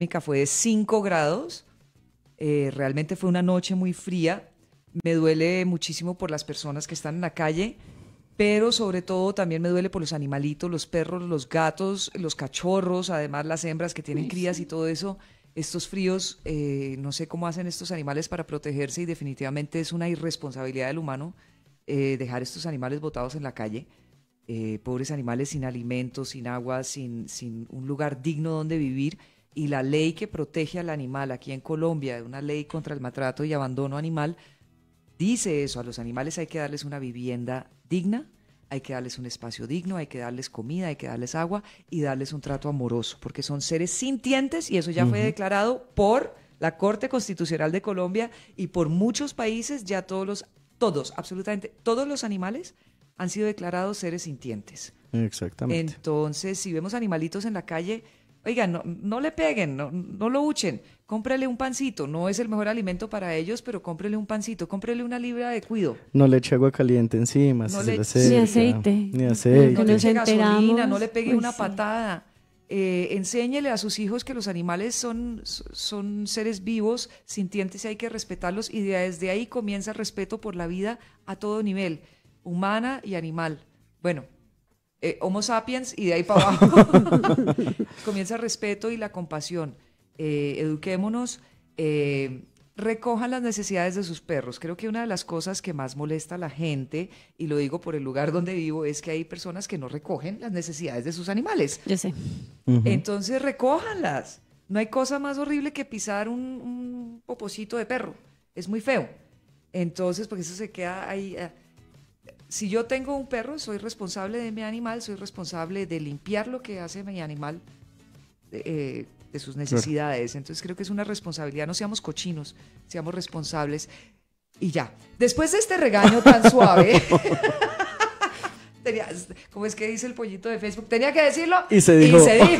fue de 5 grados. Realmente fue una noche muy fría. Me duele muchísimo por las personas que están en la calle, pero sobre todo también me duele por los animalitos, los perros, los gatos, los cachorros, además las hembras que tienen crías y todo eso. Estos fríos, no sé cómo hacen estos animales para protegerse y definitivamente es una irresponsabilidad del humano dejar estos animales botados en la calle. Pobres animales sin alimentos, sin agua, sin un lugar digno donde vivir. Y la ley que protege al animal aquí en Colombia, una ley contra el maltrato y abandono animal, dice eso: a los animales hay que darles una vivienda digna, hay que darles un espacio digno, hay que darles comida, hay que darles agua y darles un trato amoroso, porque son seres sintientes y eso ya fue declarado por la Corte Constitucional de Colombia y por muchos países. Ya absolutamente todos los animales han sido declarados seres sintientes. Exactamente. Entonces, si vemos animalitos en la calle, oigan, no le peguen, no lo huchen, cómprele un pancito. No es el mejor alimento para ellos, pero cómprele un pancito, cómprele una libra de cuido. No le eche agua caliente encima, No si le- se le acerca. Ni aceite. Ni aceite. No le Nos eche gasolina, enteramos. no le pegue Uy, una sí. patada. Enséñele a sus hijos que los animales son seres vivos, sintientes, y hay que respetarlos. Y desde ahí comienza el respeto por la vida a todo nivel, humana y animal. Bueno, Homo sapiens y de ahí para abajo. Comienza el respeto y la compasión. Eduquémonos, recojan las necesidades de sus perros. Creo que una de las cosas que más molesta a la gente, y lo digo por el lugar donde vivo, es que hay personas que no recogen las necesidades de sus animales. Yo sé. Entonces recójanlas. No hay cosa más horrible que pisar un popocito de perro. Es muy feo. Entonces, porque eso se queda ahí. Si yo tengo un perro, soy responsable de mi animal, soy responsable de limpiar lo que hace mi animal, de sus necesidades. Entonces creo que es una responsabilidad. No seamos cochinos, seamos responsables. Y ya. Después de este regaño tan suave, ¿cómo es que dice el pollito de Facebook? Tenía que decirlo Y se dijo.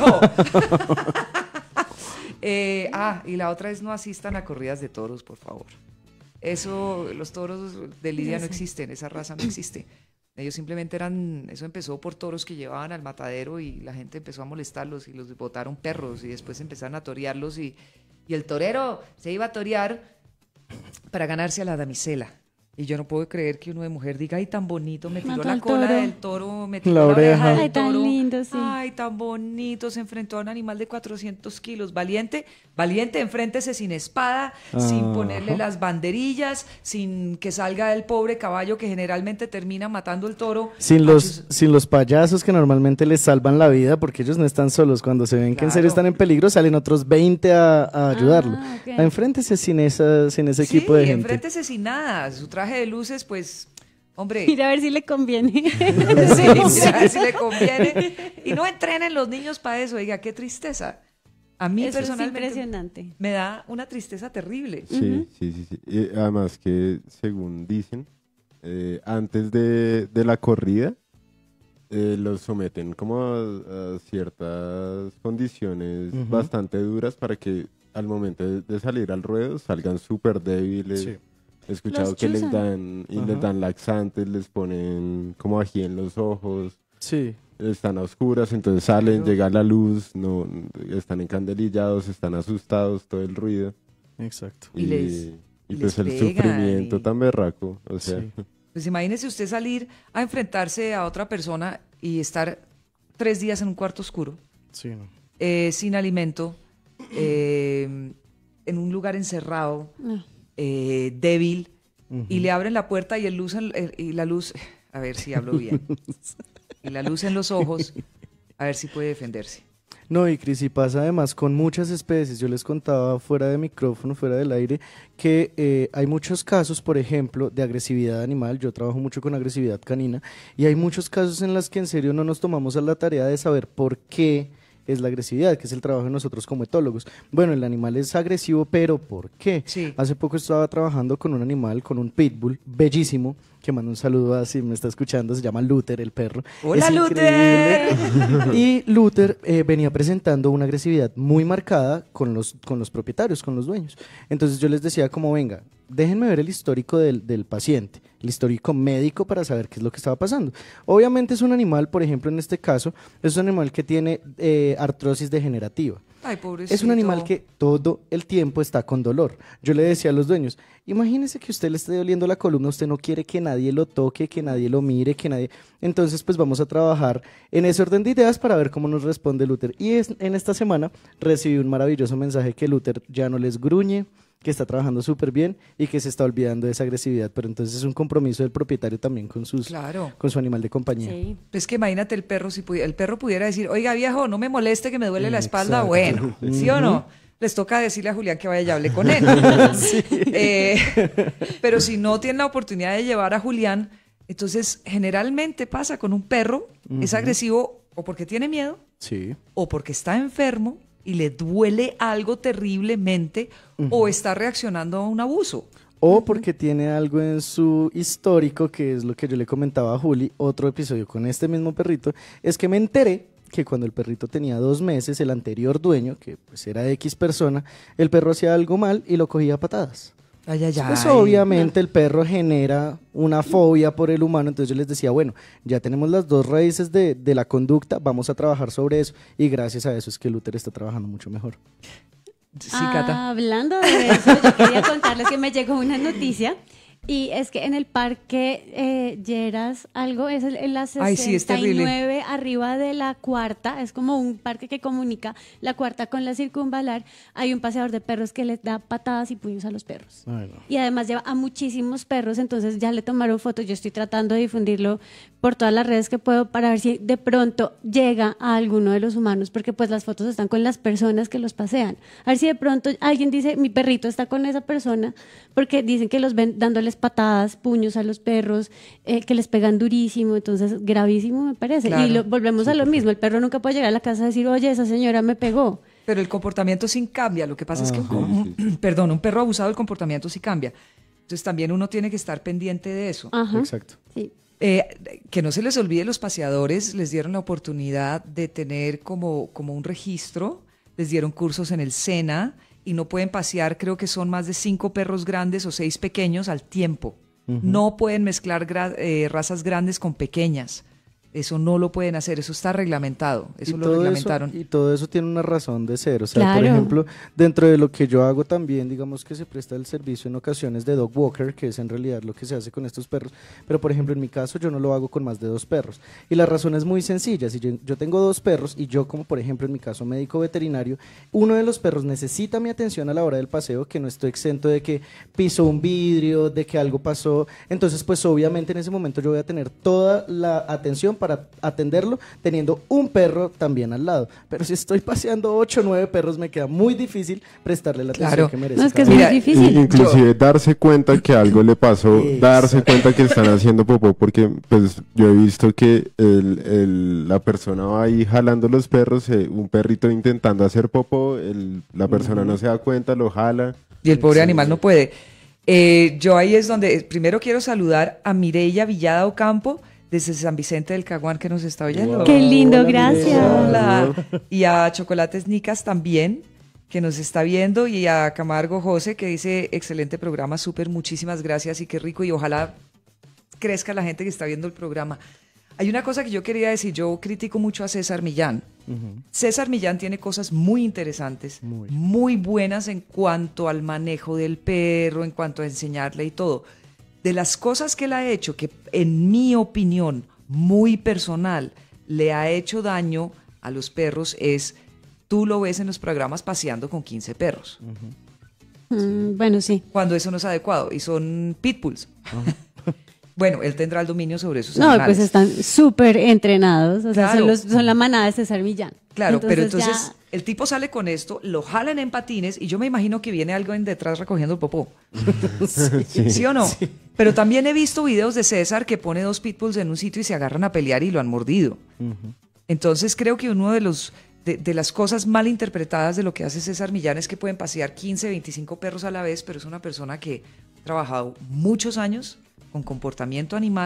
Y la otra es: no asistan a corridas de toros, por favor. Eso, los toros de Lidia no existen, esa raza no existe. Ellos simplemente eso empezó por toros que llevaban al matadero y la gente empezó a molestarlos y los botaron perros y después empezaron a torearlos y el torero se iba a torear para ganarse a la damisela. Y yo no puedo creer que uno de mujer diga: ay, tan bonito, me tiró Mató la al cola toro. del toro, me tiró La la oreja oreja. del Ay, tan toro. lindo, sí. Ay, tan bonito, se enfrentó a un animal de 400 kilos. Valiente, enfréntese sin espada, sin ponerle las banderillas, sin que salga el pobre caballo que generalmente termina matando el toro. Sin los payasos que normalmente les salvan la vida, porque ellos no están solos. Cuando se ven que en serio Claro. están en peligro, salen otros 20 a ayudarlo. ok. Enfréntese sin ese equipo de gente. Enfréntese sin nada. Su traje de luces, pues, hombre. Mira a ver si le conviene. Sí, mira, a ver si le conviene. Y no entrenen los niños para eso. Oiga, qué tristeza. A mí Eso es personalmente impresionante. me da una tristeza terrible. Sí, sí. Y además que, según dicen, antes de la corrida, los someten como a ciertas condiciones bastante duras para que al momento de salir al ruedo salgan súper débiles. Sí. He escuchado Los que les chuzan. dan laxantes, les ponen como ají en los ojos, Sí. están a oscuras, entonces salen, Claro. llega la luz, no están encandelillados, están asustados, todo el ruido. Exacto. Y les pues el pegan sufrimiento y- tan berraco, o sea, Sí. Pues imagínese usted salir a enfrentarse a otra persona y estar 3 días en un cuarto oscuro, Sí, no. sin alimento, en un lugar encerrado, No. débil, y le abren la puerta y la luz, a ver si hablo bien, y la luz en los ojos, a ver si puede defenderse. No, y Cris, y pasa además con muchas especies. Yo les contaba fuera de micrófono, fuera del aire, que hay muchos casos, por ejemplo, de agresividad animal. Yo trabajo mucho con agresividad canina y hay muchos casos en los que en serio no nos tomamos a la tarea de saber por qué es la agresividad, que es el trabajo de nosotros como etólogos. Bueno, el animal es agresivo, pero ¿por qué? Sí. Hace poco estaba trabajando con un animal, con un pitbull bellísimo, que mando un saludo a si me está escuchando, se llama Luther, el perro. ¡Hola, Es Luther! increíble. Y Luther venía presentando una agresividad muy marcada con los propietarios, con los dueños. Entonces yo les decía como, venga, déjenme ver el histórico del paciente, el histórico médico para saber qué es lo que estaba pasando. Obviamente es un animal, por ejemplo, en este caso, es un animal que tiene artrosis degenerativa. Ay, pobrecito. Es un animal que todo el tiempo está con dolor. Yo le decía a los dueños, imagínese que a usted le esté doliendo la columna, usted no quiere que nadie lo toque, que nadie lo mire, que nadie... Entonces, pues vamos a trabajar en ese orden de ideas para ver cómo nos responde Luther. Y en esta semana recibí un maravilloso mensaje que Luther ya no les gruñe, que está trabajando súper bien y que se está olvidando de esa agresividad. Pero entonces es un compromiso del propietario también con con su animal de compañía. Sí. Pues que imagínate el perro, si el perro pudiera decir, oiga viejo, no me moleste que me duele la espalda, Exacto. bueno, ¿sí o no? Les toca decirle a Julián que vaya y hable con él. Pero si no tienen la oportunidad de llevar a Julián, entonces generalmente pasa con un perro, es agresivo o porque tiene miedo Sí. o porque está enfermo y le duele algo terriblemente o está reaccionando a un abuso. O porque tiene algo en su histórico, que es lo que yo le comentaba a Juli, otro episodio con este mismo perrito, es que me enteré que cuando el perrito tenía 2 meses, el anterior dueño, que pues era X persona, el perro hacía algo mal y lo cogía a patadas. Ay, ay, ay. Pues obviamente el perro genera una fobia por el humano, entonces yo les decía, bueno, ya tenemos las 2 raíces de la conducta, vamos a trabajar sobre eso, y gracias a eso es que Luther está trabajando mucho mejor. Sí, Cata. Hablando de eso, yo quería contarles que me llegó una noticia y es que en el parque Lleras algo, es en la Ay, sí, es terrible. 69 arriba de la Cuarta, es como un parque que comunica la Cuarta con la Circunvalar, hay un paseador de perros que le da patadas y puños a los perros. Ay, no. Y además lleva a muchísimos perros, entonces ya le tomaron fotos, yo estoy tratando de difundirlo por todas las redes que puedo para ver si de pronto llega a alguno de los humanos, porque pues las fotos están con las personas que los pasean. A ver si de pronto alguien dice, mi perrito está con esa persona, porque dicen que los ven dándoles patadas, puños a los perros, que les pegan durísimo, entonces gravísimo me parece. Claro. Y volvemos a lo mismo, el perro nunca puede llegar a la casa a decir, oye, esa señora me pegó. Pero el comportamiento sí cambia. Lo que pasa es que, perdón, un perro abusado, el comportamiento sí cambia. Entonces también uno tiene que estar pendiente de eso. Ajá. Exacto. Sí. Que no se les olvide, los paseadores les dieron la oportunidad de tener como un registro, les dieron cursos en el SENA y no pueden pasear, creo que son más de 5 perros grandes o 6 pequeños al tiempo. No pueden mezclar razas grandes con pequeñas. Eso no lo pueden hacer, eso está reglamentado, eso lo reglamentaron. Y todo eso tiene una razón de ser. O sea, Claro. por ejemplo, dentro de lo que yo hago también, digamos que se presta el servicio en ocasiones de dog walker, que es en realidad lo que se hace con estos perros. Pero, por ejemplo, en mi caso, yo no lo hago con más de 2 perros. Y la razón es muy sencilla. Si yo tengo 2 perros y yo, como por ejemplo en mi caso médico veterinario, uno de los perros necesita mi atención a la hora del paseo, que no estoy exento de que pisó un vidrio, de que algo pasó. Entonces, pues obviamente en ese momento yo voy a tener toda la atención para atenderlo, teniendo un perro también al lado. Pero si estoy paseando 8 o 9 perros, me queda muy difícil prestarle la atención Claro. que merece. No, es que es cada muy uno. difícil. Inclusive darse cuenta que algo le pasó, darse cuenta que están haciendo popó, porque pues yo he visto que la persona va ahí jalando los perros, un perrito intentando hacer popó, la persona no se da cuenta, lo jala. Y el pobre animal no puede. Yo ahí es donde primero quiero saludar a Mireya Villada Ocampo desde San Vicente del Caguán, que nos está oyendo. Wow. Qué lindo, Hola, gracias. Mireya. Hola. Y a Chocolates Nicas también, que nos está viendo, y a Camargo José, que dice, excelente programa, súper, muchísimas gracias y qué rico, y ojalá crezca la gente que está viendo el programa. Hay una cosa que yo quería decir, yo critico mucho a César Millán. César Millán tiene cosas muy interesantes, muy buenas en cuanto al manejo del perro, en cuanto a enseñarle y todo. De las cosas que él ha hecho, que en mi opinión, muy personal, le ha hecho daño a los perros es, tú lo ves en los programas paseando con 15 perros, Bueno, sí. cuando eso no es adecuado, y son pitbulls. Bueno, él tendrá el dominio sobre esos No, animales. pues están súper entrenados, o sea, Claro. son la manada de César Millán. Claro, pero ya- entonces el tipo sale con esto, lo jalan en patines y yo me imagino que viene algo en detrás recogiendo el popó. ¿Sí o no? Pero también he visto videos de César que pone 2 pitbulls en un sitio y se agarran a pelear y lo han mordido. Entonces creo que uno de las cosas mal interpretadas de lo que hace César Millán es que pueden pasear 15, 25 perros a la vez, pero es una persona que ha trabajado muchos años con comportamiento animal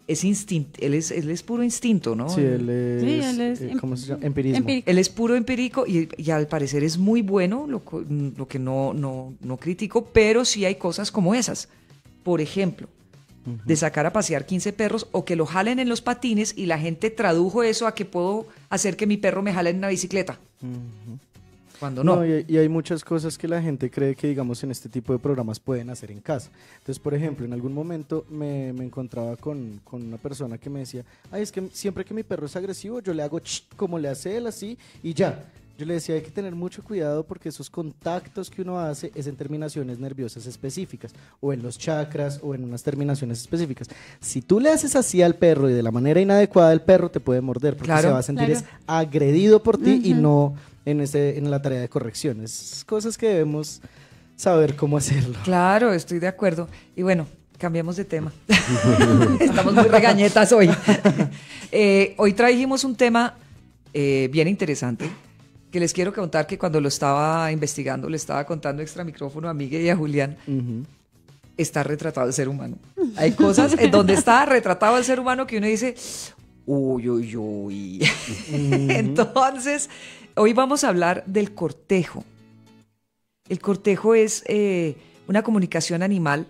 él es puro instinto, ¿no? Sí, él es, ¿cómo se llama? Empirismo. Él es puro empírico y al parecer es muy bueno, lo que no critico, pero sí hay cosas como esas. Por ejemplo, de sacar a pasear 15 perros o que lo jalen en los patines y la gente tradujo eso a que puedo hacer que mi perro me jale en una bicicleta. Cuando no. Y hay muchas cosas que la gente cree que, digamos, en este tipo de programas pueden hacer en casa. Entonces, por ejemplo, en algún momento me encontraba con una persona que me decía, ay, es que siempre que mi perro es agresivo, yo le hago como le hace él, así, y ya. Yo le decía, hay que tener mucho cuidado porque esos contactos que uno hace es en terminaciones nerviosas específicas, o en los chakras, o en unas terminaciones específicas. Si tú le haces así al perro y de la manera inadecuada, el perro te puede morder porque se va a sentir es agredido por ti y no en la tarea de corrección. Es cosas que debemos saber cómo hacerlo. Claro, estoy de acuerdo. Y bueno, cambiamos de tema. Estamos muy regañetas hoy. Hoy trajimos un tema bien interesante, que les quiero contar que cuando lo estaba investigando, le estaba contando extra micrófono a Miguel y a Julián, está retratado el ser humano. Hay cosas en donde está retratado el ser humano que uno dice, uy, uy, uy. Entonces, hoy vamos a hablar del cortejo. El cortejo es una comunicación animal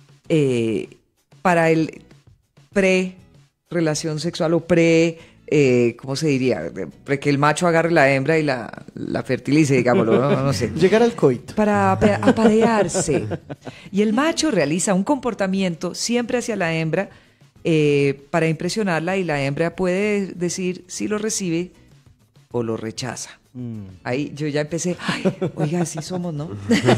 para el pre-relación sexual o ¿cómo se diría? Que el macho agarre la hembra y la fertilice, digámoslo, no sé. Llegar al coito. Para aparearse. Y el macho realiza un comportamiento siempre hacia la hembra para impresionarla y la hembra puede decir si lo recibe o lo rechaza. Ahí yo ya empecé, ay, oiga, así somos, ¿no?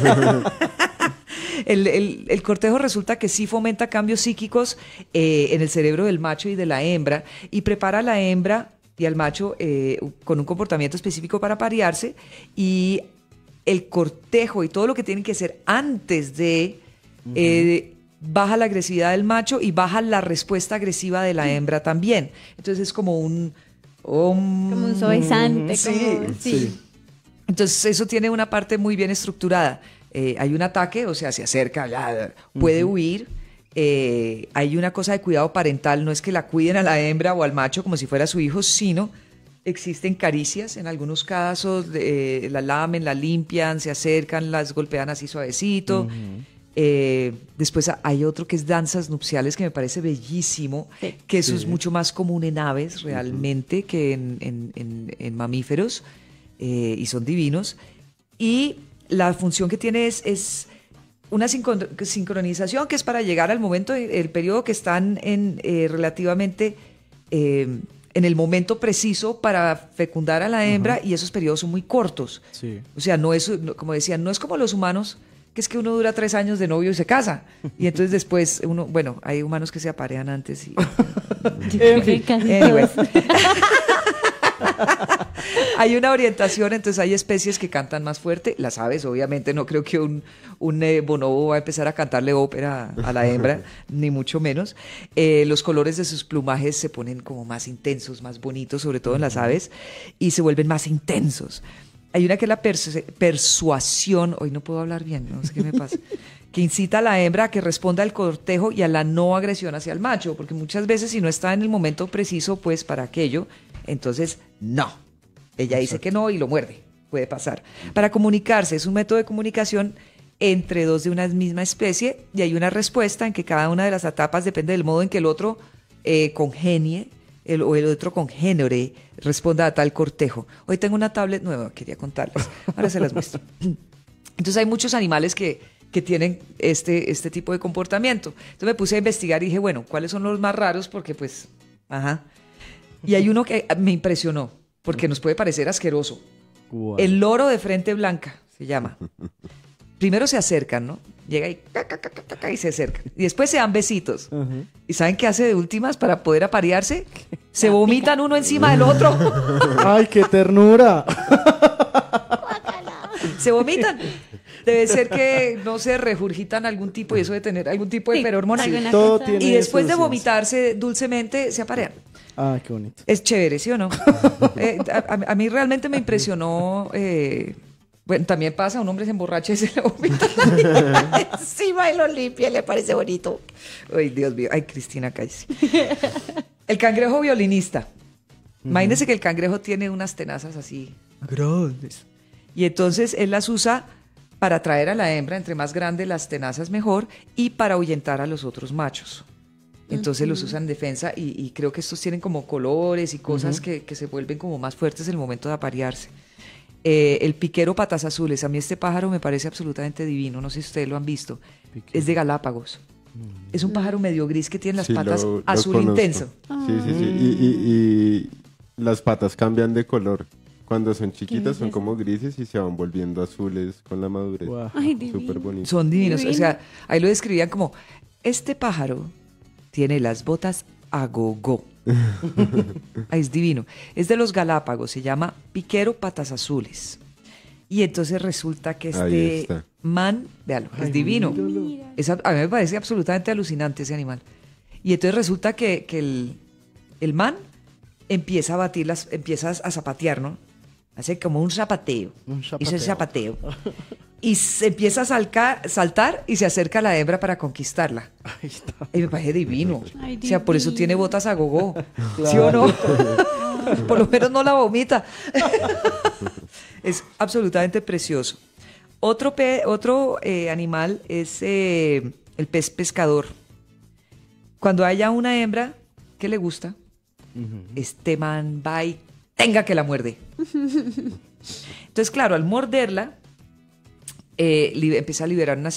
El cortejo resulta que sí fomenta cambios psíquicos en el cerebro del macho y de la hembra y prepara a la hembra y al macho con un comportamiento específico para aparearse, y el cortejo y todo lo que tienen que hacer antes de baja la agresividad del macho y baja la respuesta agresiva de la hembra también. Entonces es como un suavizante. Sí. Entonces eso tiene una parte muy bien estructurada. Hay un ataque, o sea, se acerca, puede huir. Hay una cosa de cuidado parental, no es que la cuiden a la hembra o al macho como si fuera su hijo, sino existen caricias, en algunos casos la lamen, la limpian, se acercan, las golpean así suavecito. Después hay otro que es danzas nupciales, que me parece bellísimo, que eso es mucho más común en aves realmente que en mamíferos, y son divinos. Y la función que tiene es una sincronización que es para llegar al momento, el periodo que están relativamente en el momento preciso para fecundar a la hembra, y esos periodos son muy cortos. Sí. O sea, no es, como decían, no es como los humanos, que es que uno dura 3 años de novio y se casa. Y entonces después hay humanos que se aparean antes. Anyway. Hay una orientación, entonces hay especies que cantan más fuerte. Las aves, obviamente, no creo que un bonobo va a empezar a cantarle ópera a la hembra, ni mucho menos. Los colores de sus plumajes se ponen como más intensos, más bonitos, sobre todo en las aves, y se vuelven más intensos. Hay una que es la persuasión, hoy no puedo hablar bien, no sé qué me pasa, que incita a la hembra a que responda al cortejo y a la no agresión hacia el macho, porque muchas veces si no está en el momento preciso, pues para aquello, entonces no. Ella dice que no y lo muerde, puede pasar. Para comunicarse, es un método de comunicación entre dos de una misma especie, y hay una respuesta en que cada una de las etapas depende del modo en que el otro congenie, o el otro congénere responda a tal cortejo. Hoy tengo una tablet nueva, quería contarles, ahora se las muestro. Entonces hay muchos animales que tienen este tipo de comportamiento. Entonces me puse a investigar y dije, bueno, ¿cuáles son los más raros? Porque pues, Y hay uno que me impresionó, porque nos puede parecer asqueroso. Wow. El loro de frente blanca, se llama. Primero se acercan, ¿no? Llega y se acercan. Y después se dan besitos. ¿Y saben qué hace de últimas para poder aparearse? Se vomitan uno encima del otro. ¡Ay, qué ternura! Se vomitan. Debe ser que, no sé, regurgitan algún tipo, y eso de tener algún tipo de feromona. Y después de vomitarse dulcemente, se aparean. Ah, qué bonito. Es chévere, ¿sí o no? A mí realmente me impresionó Bueno, también pasa, un hombre se emborracha y se le vomita encima y lo limpia y le parece bonito. Ay, Dios mío. Ay, Cristina, cállese. El cangrejo violinista. Imagínense que el cangrejo tiene unas tenazas así grandes. Y entonces él las usa para atraer a la hembra, entre más grandes las tenazas mejor, y para ahuyentar a los otros machos. Entonces los usan en defensa y creo que estos tienen como colores y cosas que se vuelven como más fuertes en el momento de aparearse. El piquero patas azules, a mí este pájaro me parece absolutamente divino, no sé si ustedes lo han visto, es de Galápagos. Es un pájaro medio gris que tiene las patas lo azul conozco. intenso. Sí. Y las patas cambian de color. Cuando son chiquitas son belleza. como grises y se van volviendo azules con la madurez. Guau. Ay, divino. Súper bonito. Son divinos, Divino. o sea, ahí lo describían como, este pájaro tiene las botas a go-go. Ay, es divino. Es de los Galápagos, se llama piquero patas azules. Y entonces resulta que Ahí este está. man, véalo, es Ay, divino. Mira. A mí me parece absolutamente alucinante ese animal. Y entonces resulta que el man empieza a batirlas, empieza a zapatear, ¿no? Hace como un zapateo. Un Eso es zapateo. zapateo. Y se empieza a saltar y se acerca a la hembra para conquistarla. Ahí está. Y me parece divino. Ay, O sea, por eso divino. tiene botas a gogo. ¿Sí o no? Por lo menos no la vomita. Es absolutamente precioso. Otro animal es el pez pescador. Cuando haya una hembra que le gusta, este man va y tenga que la muerde. Entonces, claro, al morderla, empieza a liberar unas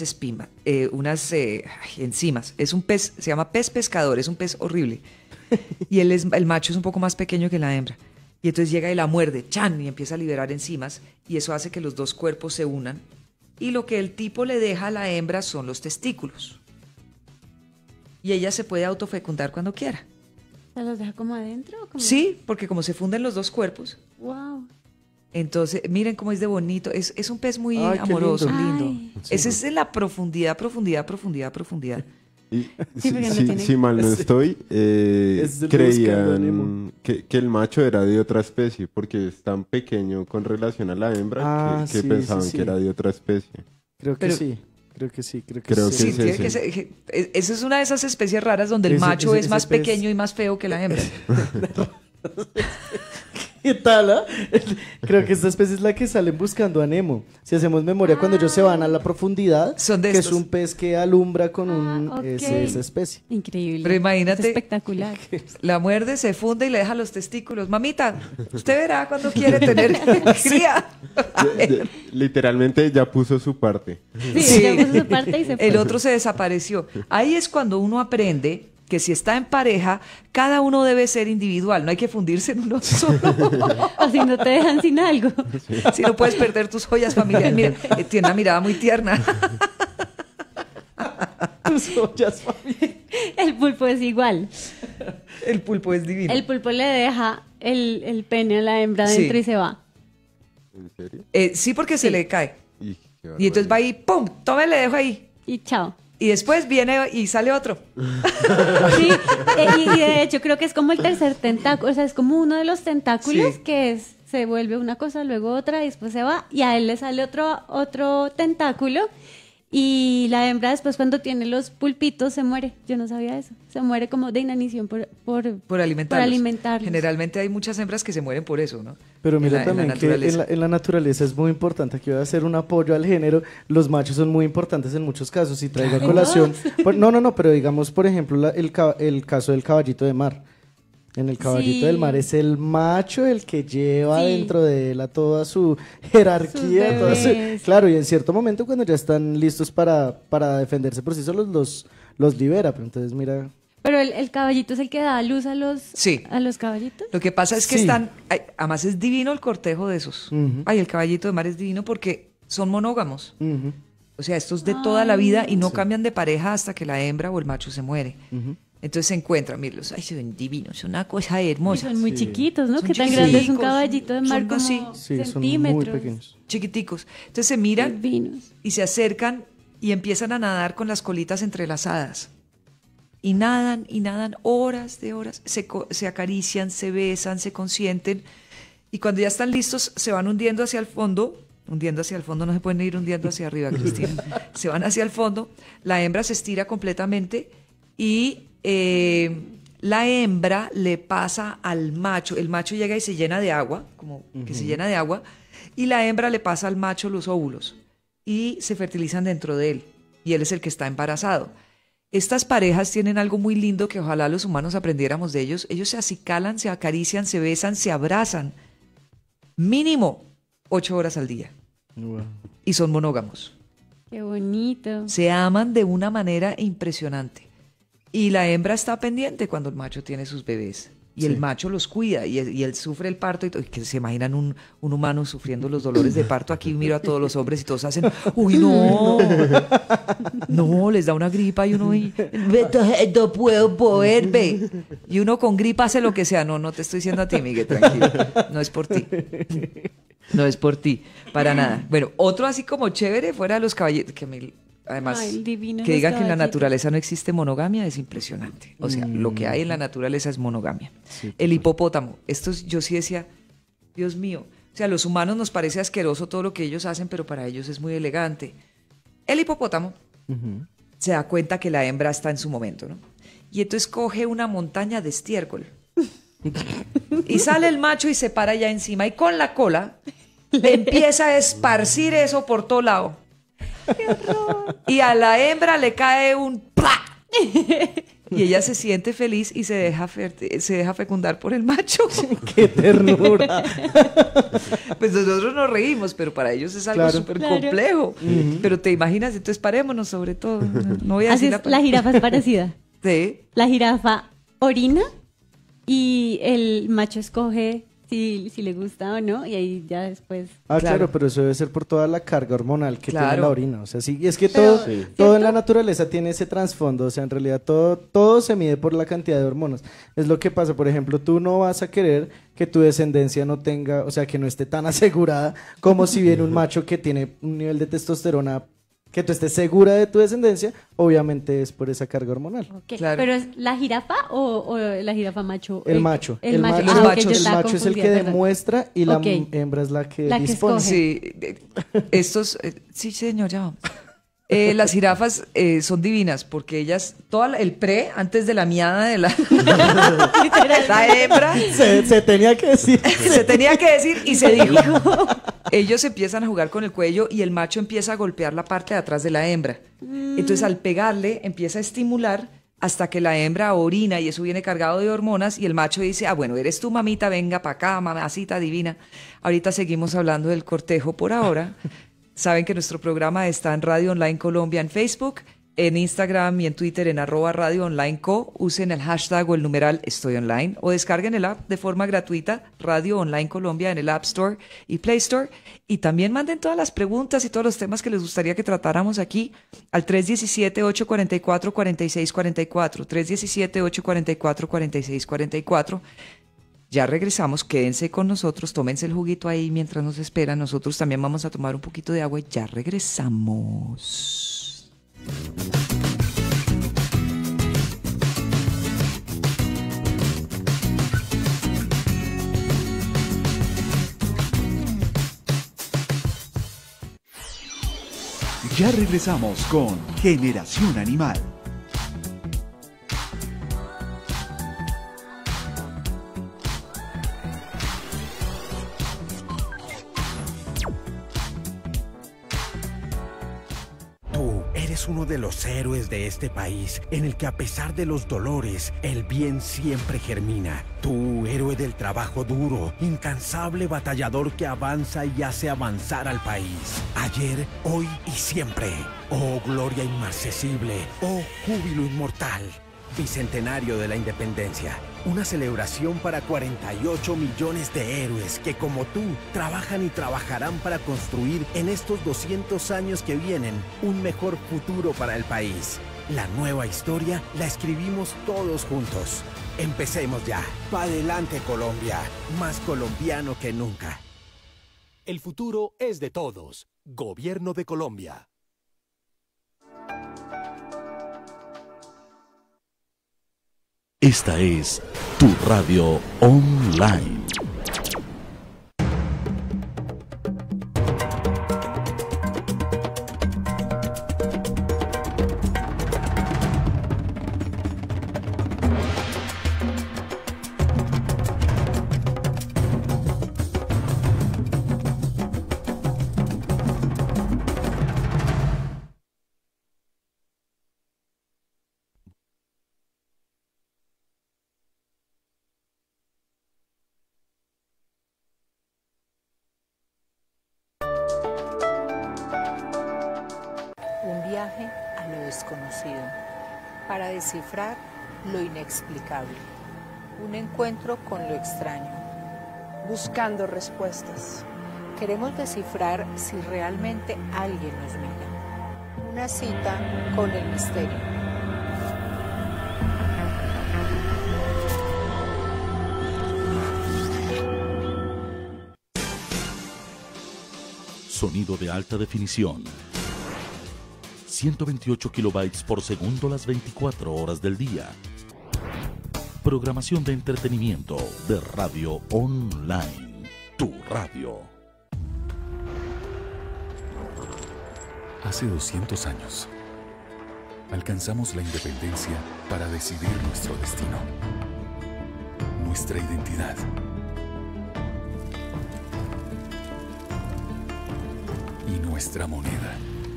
enzimas. Es un pez, se llama pez pescador, es un pez horrible. Y el macho es un poco más pequeño que la hembra. Y entonces llega y la muerde, ¡chan! Y empieza a liberar enzimas. Y eso hace que los dos cuerpos se unan. Y lo que el tipo le deja a la hembra son los testículos. Y ella se puede autofecundar cuando quiera. ¿Se los deja como adentro? o como- Sí, porque como se funden los dos cuerpos, Wow. entonces miren cómo es de bonito. Es un pez muy Ay, qué amoroso, lindo. lindo. Ay. Ese es en la profundidad. Y Sí, porque no tiene- si mal no estoy, Es de Buscando Nemo. creían que el macho era de otra especie, porque es tan pequeño con relación a la hembra Ah, que sí, pensaban sí, sí. que era de otra especie. Creo que Pero- sí. Creo que sí. Creo que Sí, sí, tiene sí. que ser. Esa es una de esas especies raras donde el Ese- macho ese- es ese más pez- pequeño y más feo que la hembra. ¿Qué tal? Creo que esta especie es la que salen buscando a Nemo. Si hacemos memoria, cuando ellos se van a la profundidad, Son de que estos. es un pez que alumbra con ok. esa especie. Increíble. Pero imagínate- Es espectacular. La muerde, se funde y le deja los testículos. Mamita, usted verá cuando quiere tener cría. Literalmente ya puso su parte. Sí, Sí. ella puso su parte y se fue. El otro se desapareció. Ahí es cuando uno aprende que si está en pareja, cada uno debe ser individual. No hay que fundirse en uno solo. O si no te dejan sin algo. Si no puedes perder tus joyas familiares. Mira, tiene una mirada muy tierna. Tus joyas, familia. El pulpo es igual. El pulpo es divino. El pulpo le deja el pene a la hembra Sí. adentro y se va. ¿En serio? Sí, porque se le cae. Y, qué Y entonces va barbaridad. ahí, ¡pum! Tome, le dejo ahí. Y chao. Y después viene y sale otro. Sí, y de hecho creo que es como el tercer tentáculo, o sea, es como uno de los tentáculos Sí. que se vuelve una cosa, luego otra, y después se va, y a él le sale otro tentáculo, y la hembra después cuando tiene los pulpitos se muere. Yo no sabía eso. Se muere como de inanición por Por alimentarlos. Generalmente hay muchas hembras que se mueren por eso, ¿no? Pero mira En la también que naturaleza. en la naturaleza es muy importante. Aquí voy a hacer un apoyo al género. Los machos son muy importantes en muchos casos. Y traigo a colación. No, pero digamos, por ejemplo, el caso del caballito de mar. En el caballito Sí. del mar es el macho el que lleva Sí. dentro de él a toda su jerarquía. Sus toda su- bebés. Claro, y en cierto momento cuando ya están listos para defenderse por sí solos, los libera. Pero entonces mira, Pero el caballito es el que da luz Sí. a los caballitos. Lo que pasa es que Sí. están... además es divino el cortejo de esos. Ujú. Ay, el caballito de mar es divino porque son monógamos. ujú, O sea, estos de toda la vida y no Sí. cambian de pareja hasta que la hembra o el macho se muere. ujú. Entonces se encuentran, mírenlos, ay, son divinos, son una cosa Y hermosa. son muy Sí. chiquitos, ¿no? Son ¿Qué tan grande es un chiquiticos, caballito de mar? son Como así. Sí, son muy centímetros. pequeños. Chiquiticos. Entonces se miran Divinos. y se acercan y empiezan a nadar con las colitas entrelazadas. Y nadan horas de horas, se acarician, se besan, se consienten. Y cuando ya están listos, se van hundiendo hacia el fondo hundiendo hacia el fondo, no se pueden ir hundiendo hacia arriba, Cristina. Se van hacia el fondo, la hembra se estira completamente y la hembra le pasa al macho, el macho llega y se llena de agua, como que se llena de agua, y la hembra le pasa al macho los óvulos y se fertilizan dentro de él, y él es el que está embarazado. Estas parejas tienen algo muy lindo que ojalá los humanos aprendiéramos de ellos. Ellos se acicalan, se acarician, se besan, se abrazan. Mínimo 8 horas al día. Wow. Y son monógamos. Qué bonito. Se aman de una manera impresionante. Y la hembra está pendiente cuando el macho tiene sus bebés. Y el macho los cuida y él sufre el parto. Y que se imaginan un humano sufriendo los dolores de parto. Aquí miro a todos los hombres y todos hacen, uy, no. No, les da una gripa y uno, no puedo poder, ve. Y uno con gripa hace lo que sea. No, no te estoy diciendo a ti, Miguel, tranquilo. No es por ti. No es por ti, para nada. Bueno, otro así como chévere, fuera de los caballeros, además, Ay, divino que los digan que en la caballitos. naturaleza no existe monogamia es impresionante. O sea, lo que hay en la naturaleza es monogamia. Sí, El hipopótamo, yo sí decía, Dios mío, o sea, a los humanos nos parece asqueroso todo lo que ellos hacen, pero para ellos es muy elegante. El hipopótamo se da cuenta que la hembra está en su momento, ¿no? Y entonces coge una montaña de estiércol. Y sale el macho y se para allá encima y con la cola empieza a esparcir eso por todo lado. Y a la hembra le cae un ¡plá! Y ella se siente feliz y se deja fecundar por el macho. ¡Qué ternura! Pues nosotros nos reímos, pero para ellos es algo Claro. súper Claro. complejo. Pero te imaginas, entonces parémonos sobre todo. No voy a Así decir es, la jirafa es parecida. Sí. La jirafa orina y el macho escoge si le gusta o no, y ahí ya después. Ah, Claro. claro, pero eso debe ser por toda la carga hormonal que Claro. tiene la orina. O sea, sí, y es que Pero, todo, Sí. todo en la naturaleza tiene ese trasfondo. O sea, en realidad todo se mide por la cantidad de hormonas. Es lo que pasa, por ejemplo, tú no vas a querer que tu descendencia no tenga, o sea, que no esté tan asegurada como si viene un macho que tiene un nivel de testosterona, que tú estés segura de tu descendencia, obviamente es por esa carga hormonal. Ok, Claro. ¿pero es la jirafa o la jirafa macho? El macho. El macho, los ah, ok, machos. yo el estaba macho es el que confundida, perdón. demuestra y la Ok. hembra es la que La que dispone. escoge. Sí, sí, señor, ya vamos. Las jirafas son divinas porque ellas, el pre, antes de la miada de la hembra, Se tenía que decir. se tenía que decir y se dijo. Ellos empiezan a jugar con el cuello y el macho empieza a golpear la parte de atrás de la hembra. Entonces al pegarle empieza a estimular hasta que la hembra orina y eso viene cargado de hormonas y el macho dice, ah, bueno, eres tú, mamita, venga para acá, mamacita divina. Ahorita seguimos hablando del cortejo por ahora. Saben que nuestro programa está en Radio Online Colombia en Facebook, en Instagram y en Twitter en @RadioOnlineCo. Usen el hashtag o el numeral Estoy Online o descarguen el app de forma gratuita Radio Online Colombia en el App Store y Play Store. Y también manden todas las preguntas y todos los temas que les gustaría que tratáramos aquí al 317-844-4644. 317-844-4644. Ya regresamos, quédense con nosotros, tómense el juguito ahí mientras nos esperan. Nosotros también vamos a tomar un poquito de agua y ya regresamos. Ya regresamos con Generación Animal. Tú eres uno de los héroes de este país, en el que a pesar de los dolores, el bien siempre germina. Tú, héroe del trabajo duro, incansable batallador que avanza y hace avanzar al país. Ayer, hoy y siempre. Oh, gloria inmarcesible. Oh, júbilo inmortal. Bicentenario de la Independencia. Una celebración para 48 millones de héroes que, como tú, trabajan y trabajarán para construir en estos 200 años que vienen un mejor futuro para el país. La nueva historia la escribimos todos juntos. Empecemos ya. Pa' adelante, Colombia. Más colombiano que nunca. El futuro es de todos. Gobierno de Colombia. Esta es tu radio online. desconocido, para descifrar lo inexplicable. Un encuentro con lo extraño. Buscando respuestas. Queremos descifrar si realmente alguien nos mira. Una cita con el misterio. Sonido de alta definición. 128 kilobytes por segundo las 24 horas del día. Programación de entretenimiento de Radio Online. Tu radio. Hace 200 años, alcanzamos la independencia para decidir nuestro destino, nuestra identidad. Y nuestra moneda.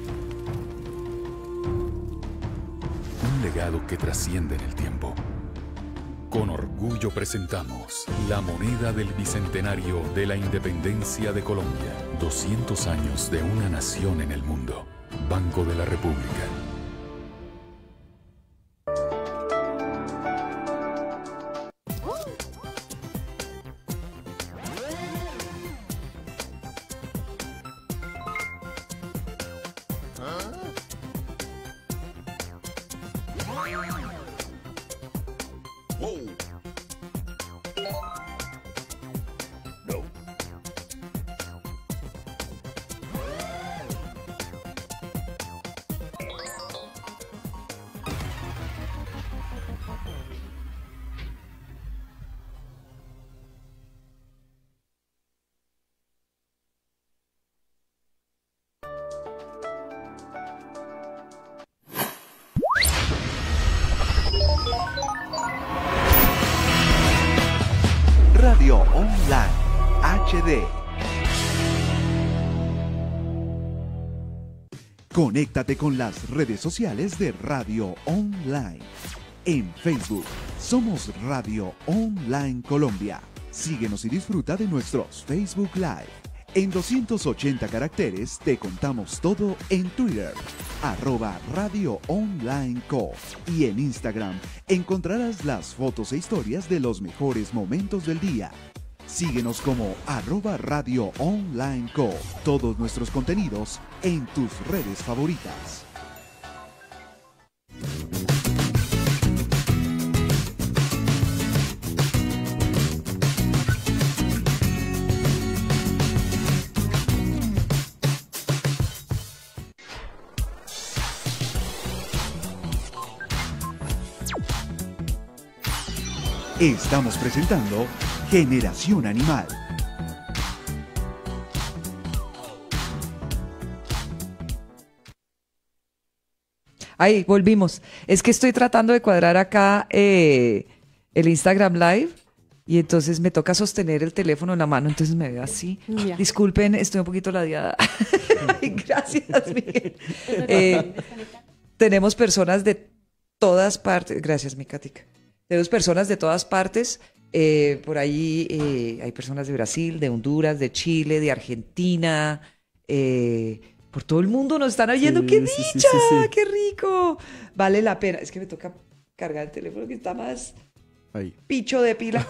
Un legado que trasciende en el tiempo. Con orgullo presentamos la moneda del Bicentenario de la Independencia de Colombia. 200 años de una nación en el mundo. Banco de la República. Radio Online HD. Conéctate con las redes sociales de Radio Online. En Facebook somos Radio Online Colombia. Síguenos y disfruta de nuestros Facebook Live. En 280 caracteres te contamos todo en Twitter, @Radio Online Co. Y en Instagram encontrarás las fotos e historias de los mejores momentos del día. Síguenos como @Radio Online Co. Todos nuestros contenidos en tus redes favoritas. Estamos presentando Generación Animal. Ahí, volvimos. Es que estoy tratando de cuadrar acá el Instagram Live y entonces me toca sostener el teléfono en la mano, entonces me veo así. Ya. Disculpen, estoy un poquito ladeada. Gracias, Miguel. Tenemos personas de todas partes. Gracias, mi Katica. Tenemos personas de todas partes. Por ahí hay personas de Brasil, de Honduras, de Chile, de Argentina. Por todo el mundo nos están oyendo. Sí, ¡Qué sí, dicha! sí, sí, sí. ¡Qué rico! Vale la pena. Es que me toca cargar el teléfono que está más Ahí. picho de pila.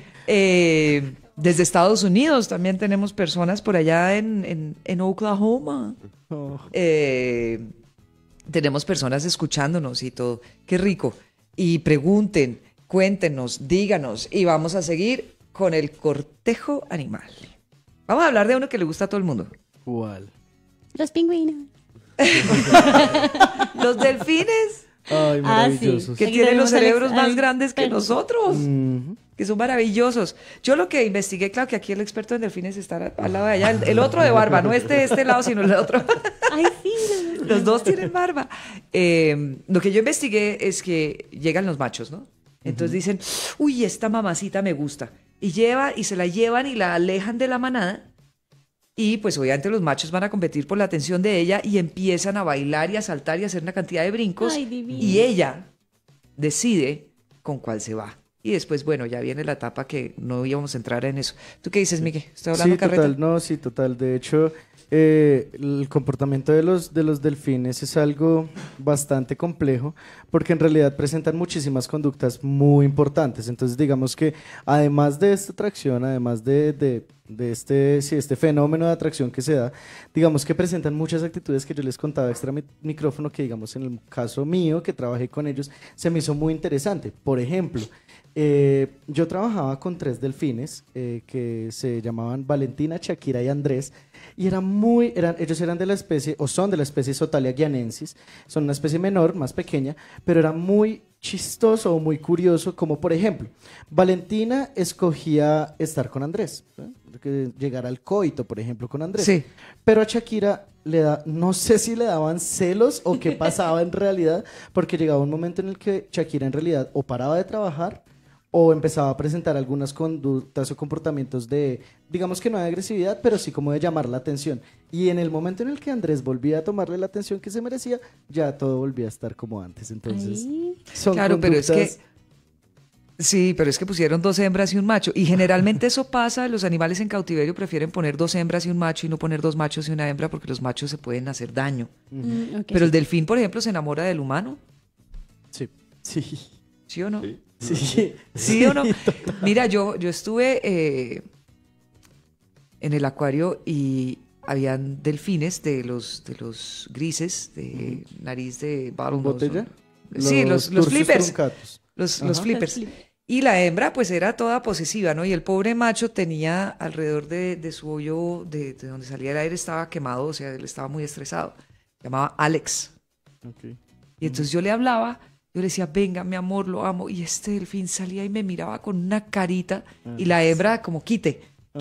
Desde Estados Unidos también tenemos personas por allá en Oklahoma. Oh. Tenemos personas escuchándonos y todo. ¡Qué rico! Y pregunten, cuéntenos, díganos. Y vamos a seguir con el cortejo animal. Vamos a hablar de uno que le gusta a todo el mundo. ¿Cuál? Los pingüinos. Los delfines, Ay, maravillosos. que Aquí tienen los tenemos al cerebros más al grandes que experto. nosotros, Ujú. que son maravillosos. Yo lo que investigué, claro que aquí el experto en delfines está al lado de allá, el otro de barba, no este lado, sino el otro. Ay, sí. Los dos tienen barba. Lo que yo investigué es que llegan los machos, ¿no? Entonces dicen, uy, esta mamacita me gusta. Y se la llevan y la alejan de la manada. Y pues obviamente los machos van a competir por la atención de ella y empiezan a bailar y a saltar y a hacer una cantidad de brincos. Ay, divino. Y ella decide con cuál se va. Y después, bueno, ya viene la etapa que no íbamos a entrar en eso. ¿Tú qué dices, Miguel? ¿Estoy hablando Sí, carreta? total, no, sí, total. De hecho, el comportamiento de los delfines es algo bastante complejo porque en realidad presentan muchísimas conductas muy importantes. Entonces digamos que además de esta atracción, además de este fenómeno de atracción que se da, digamos que presentan muchas actitudes que yo les contaba extra micrófono, que digamos en el caso mío que trabajé con ellos se me hizo muy interesante. Por ejemplo, yo trabajaba con 3 delfines que se llamaban Valentina, Shakira y Andrés, y ellos eran de la especie, o son de la especie Sotalia guianensis, son una especie menor, más pequeña, pero era muy chistoso o muy curioso, como por ejemplo, Valentina escogía estar con Andrés, que llegara al coito, por ejemplo, con Andrés, Sí. pero a Shakira no sé si le daban celos o qué pasaba en realidad, porque llegaba un momento en el que Shakira en realidad o paraba de trabajar o empezaba a presentar algunas conductas o comportamientos de, digamos que no de agresividad, pero sí como de llamar la atención. Y en el momento en el que Andrés volvía a tomarle la atención que se merecía, ya todo volvía a estar como antes. Entonces, son Claro, pero es que conductas... sí, pero es que pusieron 2 hembras y un macho. Y generalmente eso pasa, los animales en cautiverio prefieren poner 2 hembras y un macho y no poner 2 machos y una hembra porque los machos se pueden hacer daño. Ok. Pero el delfín, por ejemplo, se enamora del humano. Sí, sí. ¿Sí o no? Sí. Sí, ¿Sí o no? Mira, yo estuve en el acuario y habían delfines de los grises, de nariz de bottlenose. ¿Botella? Sí, los turcios flippers. truncatus. Los Ajá. flippers. Y la hembra, pues era toda posesiva, ¿no? Y el pobre macho tenía alrededor de su hoyo, de donde salía el aire, estaba quemado, o sea, él estaba muy estresado. Se llamaba Alex. Okay. Y entonces yo le hablaba, yo le decía, venga, mi amor, lo amo. Y este delfín salía y me miraba con una carita. Y la hembra como, quite.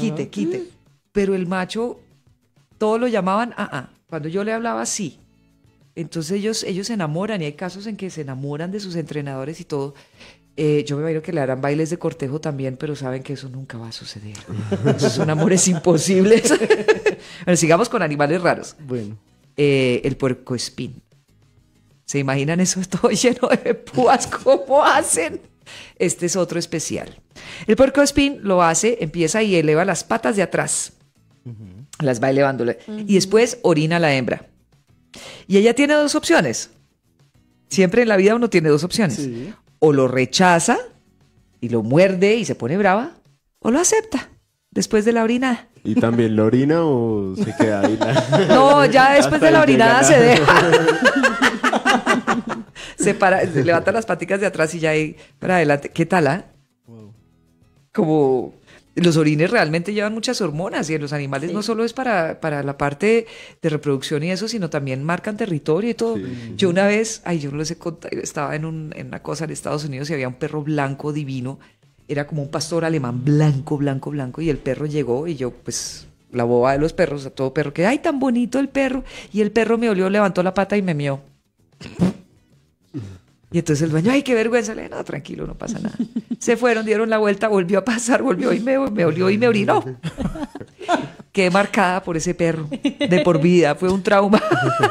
Pero el macho, todos lo llamaban, Cuando yo le hablaba, sí. Entonces ellos se enamoran y hay casos en que se enamoran de sus entrenadores y todo. Yo me imagino que le harán bailes de cortejo también, pero saben que eso nunca va a suceder. Esos son amores imposibles. Bueno, sigamos con animales raros. Bueno. El puercoespín. ¿Se imaginan eso todo lleno de púas? ¿Cómo hacen? Este es otro especial. El puercoespín lo hace, empieza y eleva las patas de atrás. Las va elevándole. Y después orina a la hembra. Y ella tiene 2 opciones. Siempre en la vida uno tiene 2 opciones. Sí. O lo rechaza y lo muerde y se pone brava, o lo acepta después de la orinada. ¿Y también la orina o se queda ahí? No, ya después Hasta de la ahí llega orinada se deja. Se para, se levanta las paticas de atrás y ya ahí para adelante. ¿Qué tal, Wow. Como los orines realmente llevan muchas hormonas y en los animales Sí. no solo es para la parte de reproducción y eso, sino también marcan territorio y todo. Sí. Yo una vez, yo no les he contado, estaba en una cosa en Estados Unidos y había un perro blanco divino, era como un pastor alemán blanco, y el perro llegó y yo pues la boba de los perros, a todo perro, que ay tan bonito el perro, y el perro me olió, levantó la pata y me mió. Y entonces el dueño, ay, qué vergüenza. Le dije, no, tranquilo, no pasa nada. Se fueron, dieron la vuelta, volvió a pasar, volvió y me olió y me orinó. Quedé marcada por ese perro de por vida, fue un trauma.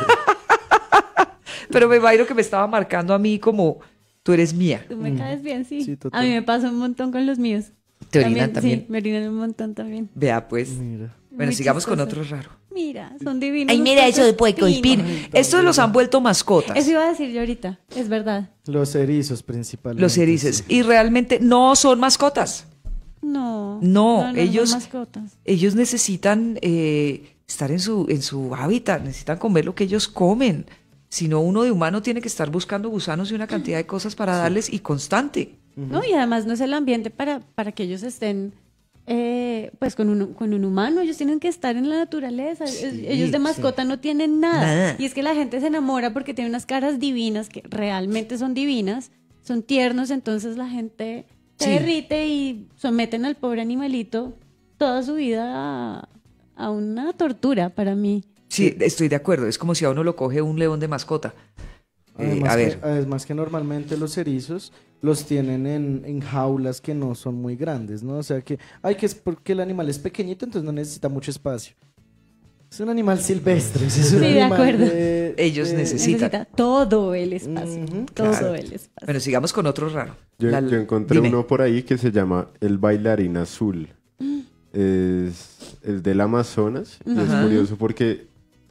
Pero me imagino que me estaba marcando a mí como, tú eres mía. Tú me caes bien, sí. Sí, total. A mí me pasa un montón con los míos. ¿Te orinan también? Sí, me orinan un montón también. Vea, pues. Mira. Bueno, Muy sigamos con chistoso. otro raro. Mira, son divinos. Ay, los mira eso de puercoespín. puercoespín. Estos los han vuelto mascotas. Eso iba a decir yo ahorita, es verdad. Los erizos principalmente. Los erices. sí. Y realmente no son mascotas. No. No, son ellos- mascotas. Ellos necesitan estar en su hábitat, necesitan comer lo que ellos comen. Si no, uno de humano tiene que estar buscando gusanos y una cantidad de cosas para darles y constante. No, y además no es el ambiente para que ellos estén pues con un humano. Ellos tienen que estar en la naturaleza. Ellos de mascota no tienen nada. Nada. Y es que la gente se enamora porque tienen unas caras divinas, que realmente son divinas, son tiernos, entonces la gente se Sí. derrite y someten al pobre animalito toda su vida a una tortura para mí. Sí, estoy de acuerdo. Es como si a uno lo coge un león de mascota. Además, A ver, además que normalmente los erizos los tienen en jaulas que no son muy grandes, ¿no? O sea que es porque el animal es pequeñito, entonces no necesita mucho espacio. Es un animal silvestre, es un Sí, de animal acuerdo. Ellos necesitan. Necesita todo el espacio. Ujú, todo claro. el espacio. bueno, sigamos con otro raro. Yo encontré Dime. uno por ahí que se llama el bailarín azul. Es es del Amazonas. Y es curioso porque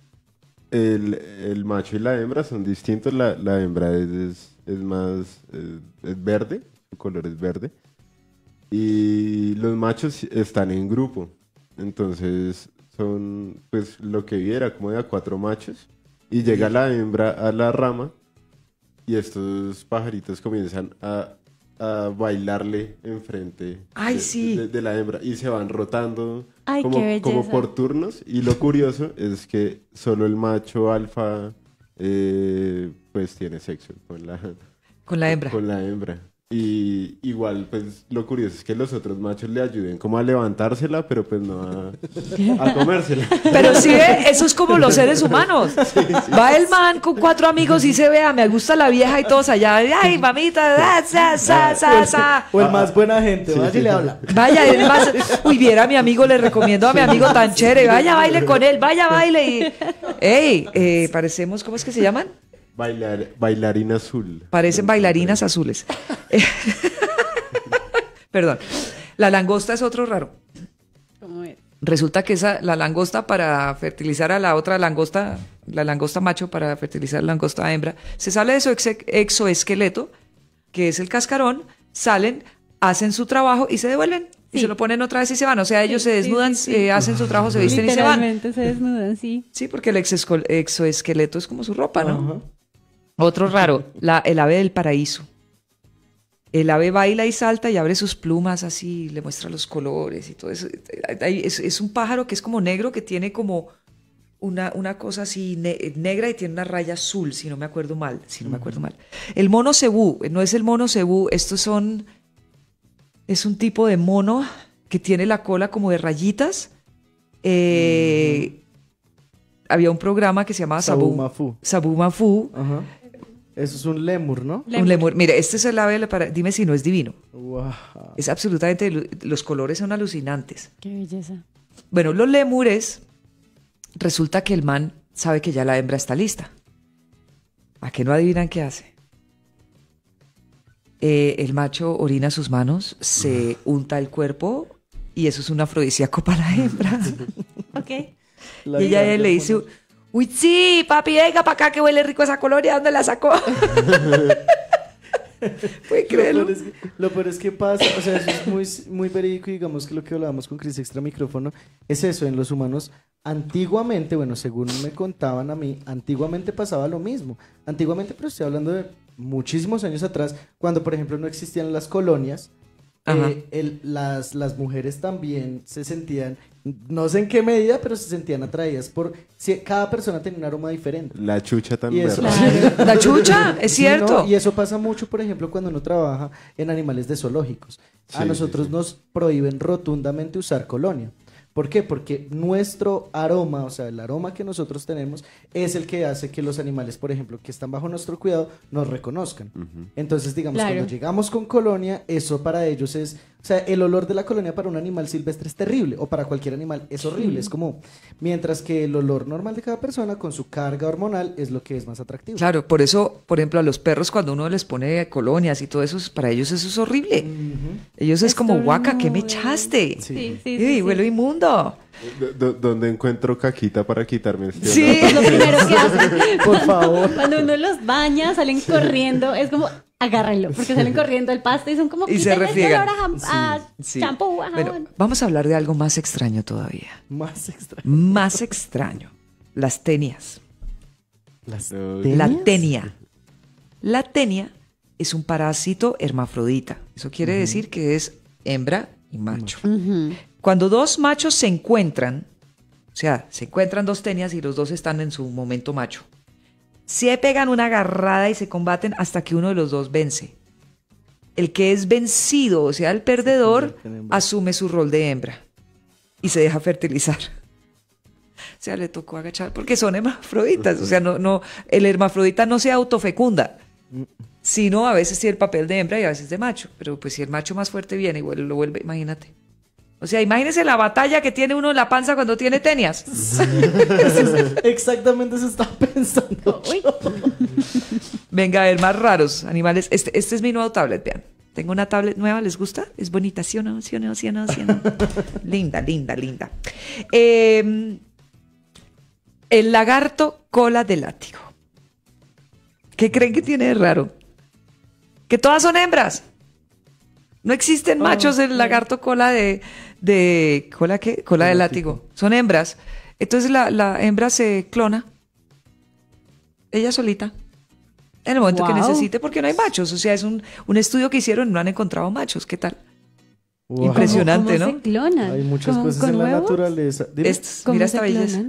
el macho y la hembra son distintos. La hembra es más es verde, su color es verde. Y los machos están en grupo. Entonces son, pues lo que vi era como de a 4 machos. Y llega la hembra a la rama y estos pajaritos comienzan a bailarle enfrente de la hembra y se van rotando como por turnos. Y lo curioso es que solo el macho alfa pues tiene sexo con la hembra. Con la hembra. Y igual, pues, lo curioso es que los otros machos le ayuden como a levantársela, pero pues no a comérsela. Pero sí, eso es como los seres humanos. Sí. Va el man con 4 amigos y se vea, me gusta la vieja y todos allá, ay, mamita, O el más buena gente, vaya y le habla. Vaya, el más, viera a mi amigo, le recomiendo a mi amigo tan chévere, vaya, baile con él, vaya, baile. Y, hey, parecemos, ¿cómo es que se llaman? Bailarina azul. Parecen bailarinas azules. Perdón. La langosta es otro raro. ¿Cómo es? Resulta que la langosta para fertilizar a la otra langosta, la langosta macho para fertilizar a la langosta hembra, se sale de su exoesqueleto, que es el cascarón, salen, hacen su trabajo y se devuelven. Sí. Y se lo ponen otra vez y se van. O sea, ellos se desnudan, hacen su trabajo, se visten y se van. Literalmente se desnudan, sí. Sí, porque el exoesqueleto es como su ropa, ¿no? Otro raro, el ave del paraíso. El ave baila y salta y abre sus plumas así, le muestra los colores y todo eso. Es un pájaro que es como negro, que tiene como una cosa así negra y tiene una raya azul, si no me acuerdo mal. El mono cebú, no es el mono cebú, es un tipo de mono que tiene la cola como de rayitas. Había un programa que se llamaba Sabú Mafú. Ajá. Eso es un lémur, ¿no? Un lémur. Mire, este es el ave, dime si no es divino. Wow. Es absolutamente, los colores son alucinantes. Qué belleza. Bueno, los lémures, resulta que el man sabe que ya la hembra está lista. ¿A qué no adivinan qué hace? El macho orina sus manos, se unta el cuerpo y eso es un afrodisíaco para la hembra. Ok. Y ella le dice, uy, sí, papi, venga para acá que huele rico esa colonia, ¿dónde la sacó? ¿Puede creerlo? Lo peor es que pasa, o sea, eso es muy, muy verídico, y digamos que lo que hablábamos con Cris extra micrófono es eso. En los humanos, antiguamente, bueno, según me contaban a mí, antiguamente pasaba lo mismo. Antiguamente, pero estoy hablando de muchísimos años atrás, cuando por ejemplo no existían las colonias. Las mujeres también se sentían, no sé en qué medida, pero se sentían atraídas por cada persona tenía un aroma diferente. La chucha también. La chucha, es cierto. ¿No? Y eso pasa mucho, por ejemplo, cuando uno trabaja en animales de zoológicos. A nosotros nos prohíben rotundamente usar colonia. ¿Por qué? Porque nuestro aroma, o sea, el aroma que nosotros tenemos es el que hace que los animales, por ejemplo, que están bajo nuestro cuidado, nos reconozcan. Entonces, digamos, cuando llegamos con colonia, eso para ellos es... O sea, el olor de la colonia para un animal silvestre es terrible, o para cualquier animal es horrible. Es como... Mientras que el olor normal de cada persona, con su carga hormonal, es lo que es más atractivo. Claro, por eso, por ejemplo, a los perros, cuando uno les pone colonias y todo eso, para ellos eso es horrible. Ellos es como, guaca, ¿qué me echaste? Sí, huele inmundo. ¿Dónde encuentro caquita para quitarme este olor? Sí, es lo primero que hacen. Por favor. Cuando uno los baña, salen corriendo, es como, agárrenlo, porque salen corriendo al pasto y son como, y se refriegan. Champú, bueno, vamos a hablar de algo más extraño todavía. Más extraño. Las tenias. La tenia. La tenia es un parásito hermafrodita. Eso quiere decir que es hembra y macho. Cuando dos machos se encuentran, o sea, se encuentran dos tenias y los dos están en su momento macho, se pegan una agarrada y se combaten hasta que uno de los dos vence. El que es vencido, o sea, el perdedor, asume su rol de hembra y se deja fertilizar. O sea, le tocó agachar porque son hermafroditas. O sea, el hermafrodita no se autofecunda, sino a veces tiene el papel de hembra y a veces de macho. Pero pues si el macho más fuerte viene y lo vuelve, imagínate. O sea, imagínense la batalla que tiene uno en la panza cuando tiene tenias. Exactamente eso estaba pensando. Venga, a ver, más raros animales. Este es mi nuevo tablet, vean. Tengo una tablet nueva, ¿les gusta? Es bonita, ¿sí o no? ¿Sí o no? ¿Sí o no? ¿Sí o no? Linda, linda, linda. El lagarto cola de látigo. ¿Qué creen que tiene de raro? Que todas son hembras. No existen machos en el lagarto cola de ¿cola qué? Cola de látigo. Son hembras. Entonces la hembra se clona. Ella solita. En el momento que necesite, porque no hay machos. O sea, es un estudio que hicieron y no han encontrado machos. ¿Qué tal? Wow. Impresionante, ¿Cómo ¿no? se clonan? Hay muchas cosas en la naturaleza. Dime. Mira esta belleza.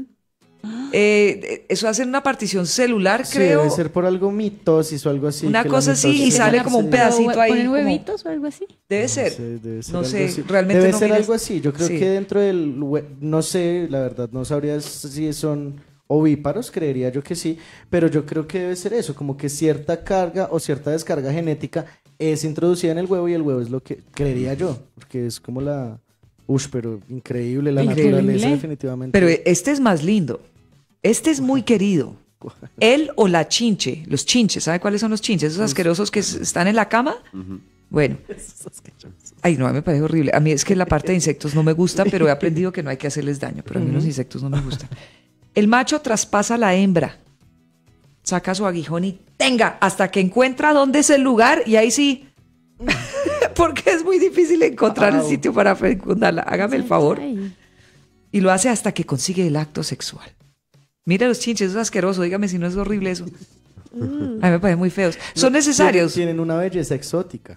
Eso hacen una partición celular, Sí, creo. debe ser por algo mitosis o algo así. Una que la cosa así y mitosis sale es como un excelente. pedacito ahí. ¿Ponen como- huevitos o algo así? Debe ser. Debe ser No algo sé, así. realmente Debe no ser mires. algo así. Yo creo Sí. que dentro del no sé, la verdad, no sabría si son ovíparos, creería yo que sí, pero yo creo que debe ser eso, como que cierta carga o cierta descarga genética es introducida en el huevo y el huevo es lo que creería yo, porque es como la... pero increíble la Increíble. naturaleza definitivamente. Pero este es más lindo. Este es muy querido. Él o la chinche. Los chinches, ¿sabe cuáles son los chinches? Esos asquerosos que están en la cama. Bueno. Ay, no, a mí me parece horrible. A mí es que la parte de insectos no me gusta, pero he aprendido que no hay que hacerles daño. Pero a mí los insectos no me gustan. El macho traspasa a la hembra. Saca su aguijón y tenga hasta que encuentra dónde es el lugar y ahí sí. Porque es muy difícil encontrar el sitio para fecundarla. Hágame el favor. Ay. Y lo hace hasta que consigue el acto sexual. Mira los chinches, eso es asqueroso. Dígame si no es horrible eso. A mí me parecen muy feos. Son necesarios. Tienen una belleza exótica.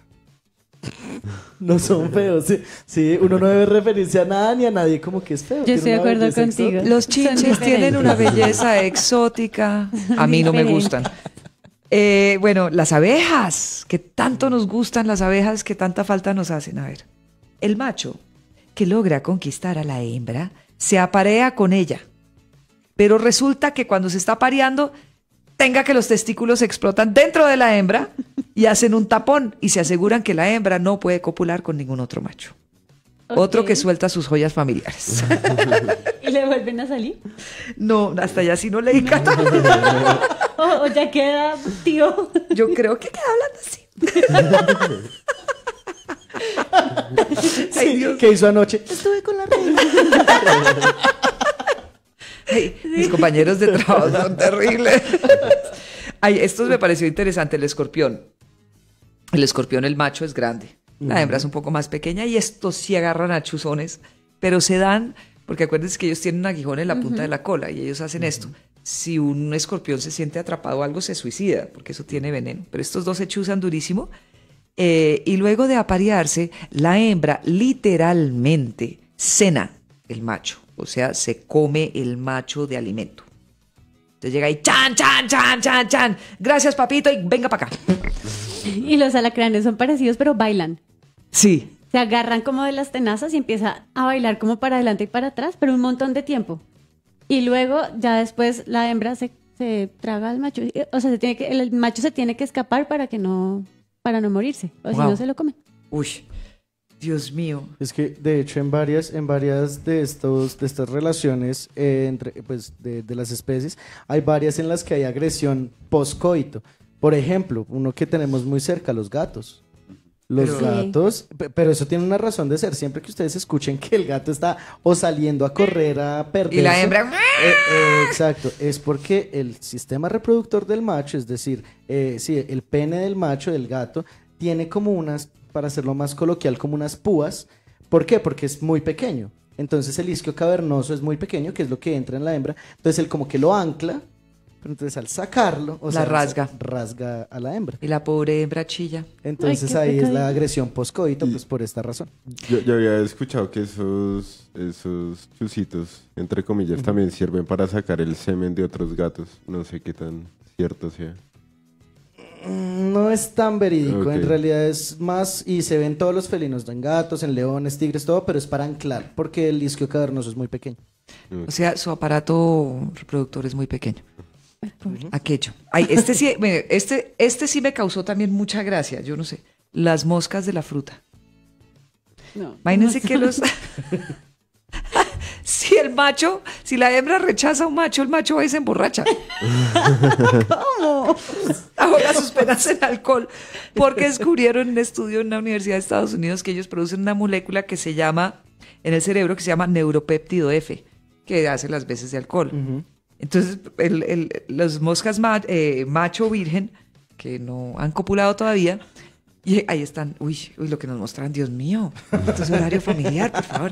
No son feos. Sí, uno no debe referirse a nada ni a nadie como que es feo. Yo Tiene estoy de una acuerdo belleza contigo. exótica. Los chinches Son tienen una diferentes. belleza exótica. A mí no me gustan. Bueno, las abejas, que tanto nos gustan las abejas, que tanta falta nos hacen. A ver, el macho que logra conquistar a la hembra se aparea con ella, pero resulta que cuando se está pareando, tenga que los testículos explotan dentro de la hembra y hacen un tapón y se aseguran que la hembra no puede copular con ningún otro macho. Otro Ok. que suelta sus joyas familiares. ¿Y le vuelven a salir? No, hasta allá sí no leí canto. O ya queda, tío. Yo creo que queda hablando así. Ay, Dios. ¿Qué hizo anoche? Estuve con la reina. Ay, mis compañeros de trabajo son terribles. Ay, esto me pareció interesante, el escorpión. El macho es grande. La hembra es un poco más pequeña y estos sí agarran a chuzones, pero se dan, porque acuérdense que ellos tienen un aguijón en la punta de la cola y ellos hacen esto. Si un escorpión se siente atrapado o algo, se suicida, porque eso tiene veneno. Pero estos dos se chuzan durísimo. Y luego de aparearse, la hembra literalmente cena el macho. O sea, se come el macho de alimento. Entonces llega ahí, chan, chan, chan, chan, chan. Gracias, papito, y venga para acá. Y los alacranes son parecidos, pero bailan. Sí. Se agarran como de las tenazas y empieza a bailar como para adelante y para atrás, pero un montón de tiempo. Y luego, ya después, la hembra se traga al macho. O sea, el macho se tiene que escapar para no morirse. O si Wow. no, se lo come. Uy, Dios mío. Es que de hecho en varias de estas relaciones de las especies hay varias en las que hay agresión poscoito. Por ejemplo, uno que tenemos muy cerca, los gatos. Los Pero- gatos, pero eso tiene una razón de ser. Siempre que ustedes escuchen que el gato está o saliendo a correr a perderse. Y la hembra. Exacto, es porque el sistema reproductor del macho, es decir, sí, el pene del macho, del gato, tiene como unas, para hacerlo más coloquial, como unas púas. ¿Por qué? Porque es muy pequeño. Entonces el isquio cavernoso es muy pequeño, que es lo que entra en la hembra. Entonces él como que lo ancla, pero entonces al sacarlo, rasga a la hembra. Y la pobre hembra chilla. Entonces Ay, qué ahí es pecadito. la agresión poscoito, pues por esta razón. Yo había escuchado que esos chusitos, entre comillas, también sirven para sacar el semen de otros gatos. No sé qué tan cierto sea. No es tan verídico, Ok. en realidad es más, y se ven todos los felinos, en gatos, en leones, tigres, todo, pero es para anclar, porque el isquio cavernoso es muy pequeño. O sea, su aparato reproductor es muy pequeño. Aquello. Ay, mire, este sí me causó también mucha gracia, yo no sé. Las moscas de la fruta. No. Imagínense que los... si la hembra rechaza a un macho, el macho va y se emborracha. No. Ahoga sus penas en alcohol, porque descubrieron en un estudio en una universidad de Estados Unidos que ellos producen una molécula que se llama, en el cerebro, que se llama neuropéptido F, que hace las veces de alcohol. Entonces, los moscas macho virgen, que no han copulado todavía, y ahí están, uy, lo que nos muestran, Dios mío, esto es horario familiar, por favor.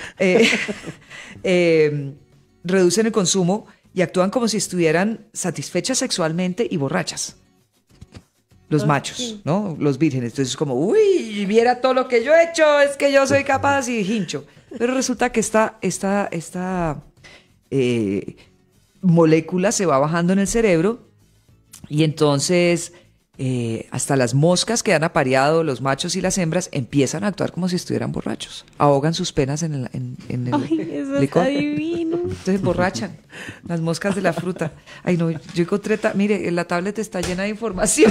Reducen el consumo y actúan como si estuvieran satisfechas sexualmente y borrachas. Los machos, ¿no? Los vírgenes. Entonces es como, uy, viera todo lo que yo he hecho, es que yo soy capaz y hincho. Pero resulta que esta molécula se va bajando en el cerebro y entonces hasta las moscas que han apareado, los machos y las hembras, empiezan a actuar como si estuvieran borrachos. Ahogan sus penas en el Ay, eso licor. está divino. Entonces emborrachan las moscas de la fruta. Ay, no, yo encontré... Mire, la tablet está llena de información.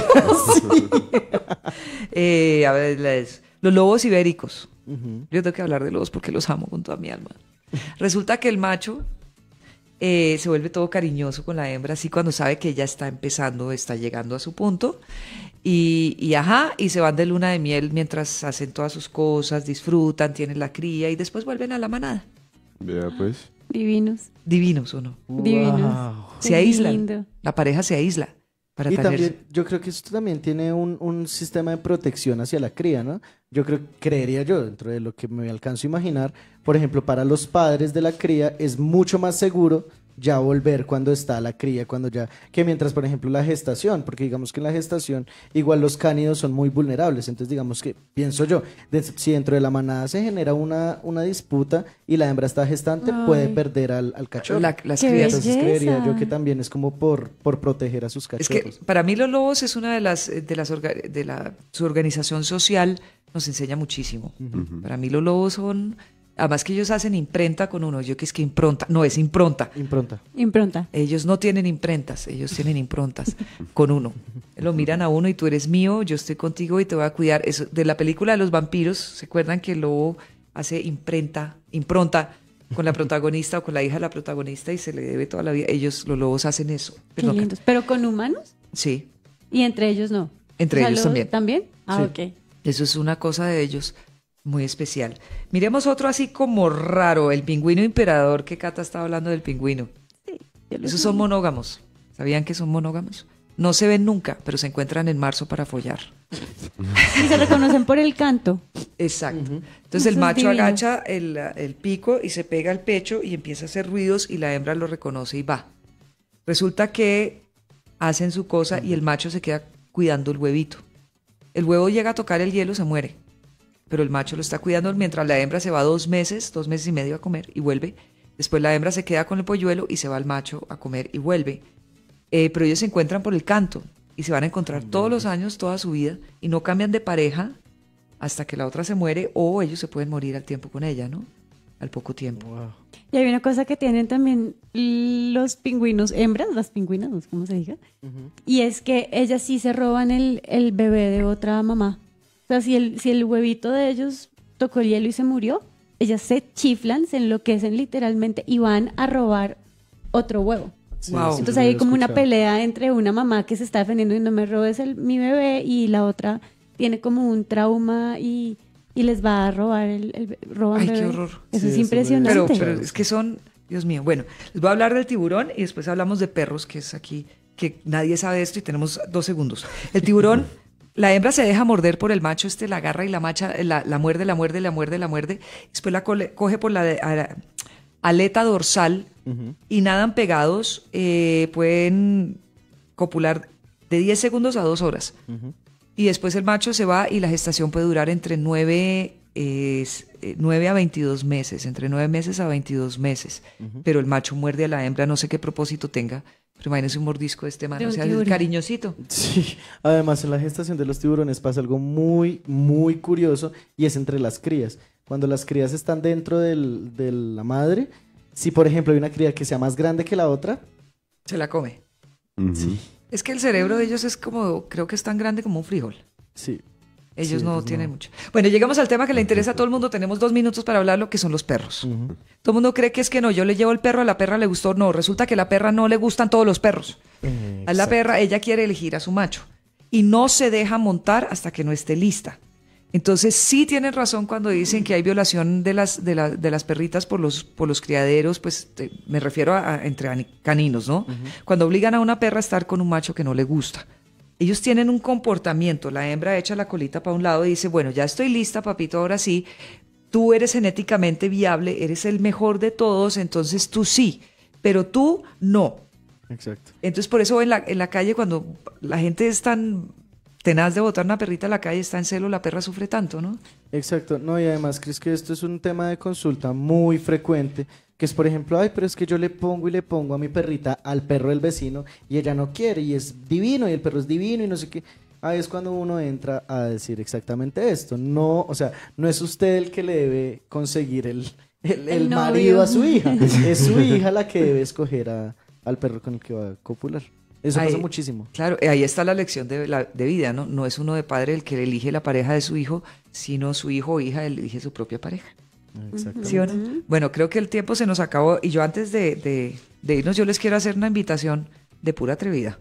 Sí. A ver, los lobos ibéricos. Yo tengo que hablar de lobos porque los amo con toda mi alma. Resulta que el macho se vuelve todo cariñoso con la hembra, así cuando sabe que ella está empezando, está llegando a su punto. Y se van de luna de miel mientras hacen todas sus cosas, disfrutan, tienen la cría y después vuelven a la manada. Vea pues. Divinos. Divinos, ¿o no? Divinos. Se Qué aíslan. lindo. La pareja se aísla para Y tenerse. también, yo creo que esto también tiene un sistema de protección hacia la cría, ¿no? Creería yo, dentro de lo que me alcanzo a imaginar, por ejemplo, para los padres de la cría es mucho más seguro ya volver cuando está la cría, que mientras, por ejemplo, la gestación, porque digamos que en la gestación igual los cánidos son muy vulnerables, entonces digamos que, pienso yo, si dentro de la manada se genera una disputa y la hembra está gestante, puede perder al cachorro. Las ¡Qué crías. Entonces belleza! creería yo que también es como por proteger a sus Es cachorros. que para mí los lobos es una su organización social nos enseña muchísimo. Para mí los lobos son, además que ellos hacen imprenta con uno, yo que es que impronta, no es impronta. Impronta. Ellos no tienen imprentas, ellos tienen improntas con uno. Lo miran a uno y tú eres mío, yo estoy contigo y te voy a cuidar. Eso, de la película de los vampiros, ¿se acuerdan que el lobo hace impronta con la protagonista o con la hija de la protagonista y se le debe toda la vida? Ellos, los lobos, hacen eso. Qué lindos. ¿Pero con humanos? Sí. Y entre ellos no. Entre ellos también. ¿También? Ah, Sí. ok. Eso es una cosa de ellos muy especial. Miremos otro así como raro, el pingüino emperador, que Cata estaba hablando del pingüino. Esos son monógamos. ¿Sabían que son monógamos? No se ven nunca, pero se encuentran en marzo para follar. Y se reconocen por el canto. Exacto. Entonces Eso el es macho divino. agacha el pico y se pega al pecho y empieza a hacer ruidos y la hembra lo reconoce y va. Resulta que hacen su cosa y el macho se queda cuidando el huevito. El huevo llega a tocar el hielo, se muere. Pero el macho lo está cuidando mientras la hembra se va 2 meses y medio a comer y vuelve. Después la hembra se queda con el polluelo y se va el macho a comer y vuelve. Pero ellos se encuentran por el canto y se van a encontrar todos los años, toda su vida, y no cambian de pareja hasta que la otra se muere o ellos se pueden morir al tiempo con ella, ¿no? Al poco tiempo. Wow. Y hay una cosa que tienen también los pingüinos, hembras, las pingüinas, no sé cómo se diga, y es que ellas sí se roban el bebé de otra mamá. O sea, si el huevito de ellos tocó el hielo y se murió, ellas se chiflan, se enloquecen literalmente y van a robar otro huevo. Sí, Wow. sí, Entonces lo hay he como una escuchado. pelea entre una mamá que se está defendiendo y no me robes mi bebé, y la otra tiene como un trauma y les va a robar roban Ay, bebé. qué horror. Eso Sí, es eso impresionante. Pero es que son, Dios mío. Bueno, les voy a hablar del tiburón y después hablamos de perros, que es aquí, que nadie sabe esto y tenemos 2 segundos. El tiburón, la hembra se deja morder por el macho, la agarra y la muerde. Después la coge por la aleta dorsal y nadan pegados. Pueden copular de 10 segundos a 2 horas. Y después el macho se va y la gestación puede durar entre 9 a 22 meses, entre 9 meses a 22 meses. Pero el macho muerde a la hembra, no sé qué propósito tenga, pero imagínense un mordisco de este man, De o un sea, es tiburón. cariñosito. Sí, además en la gestación de los tiburones pasa algo muy, muy curioso y es entre las crías. Cuando las crías están dentro de la madre, si por ejemplo hay una cría que sea más grande que la otra, Se la come. sí, Es que el cerebro de ellos es como, creo que es tan grande como un frijol. sí. Ellos Sí, no pues tienen no. mucho. Bueno, llegamos al tema que le interesa a todo el mundo. Tenemos 2 minutos para hablar lo que son los perros. Todo el mundo cree que es que no, yo le llevo el perro, a la perra le gustó. No, resulta que a la perra no le gustan todos los perros. A la perra, ella quiere elegir a su macho. Y no se deja montar hasta que no esté lista. Entonces sí tienen razón cuando dicen que hay violación de las perritas por los criaderos, pues me refiero a entre caninos, ¿no? Cuando obligan a una perra a estar con un macho que no le gusta. Ellos tienen un comportamiento, la hembra echa la colita para un lado y dice, bueno, ya estoy lista, papito, ahora sí, tú eres genéticamente viable, eres el mejor de todos, entonces tú sí, pero tú no. Exacto. Entonces por eso en la calle cuando la gente es tan tenaz de botar una perrita a la calle, está en celo, la perra sufre tanto, ¿no? Exacto, no, y además crees que esto es un tema de consulta muy frecuente, que es por ejemplo, ay, pero es que yo le pongo a mi perrita al perro del vecino y ella no quiere y es divino y el perro es divino y no sé qué. Ahí es cuando uno entra a decir exactamente esto. No, o sea, no es usted el que le debe conseguir el marido a su hija, es su hija la que debe escoger al perro con el que va a copular. Eso pasa muchísimo. Claro, ahí está la lección de vida, ¿no? No es uno de padre el que elige la pareja de su hijo, sino su hijo o hija elige su propia pareja. Exactamente. ¿Sí o no? Bueno, creo que el tiempo se nos acabó y yo antes de irnos yo les quiero hacer una invitación de pura atrevida.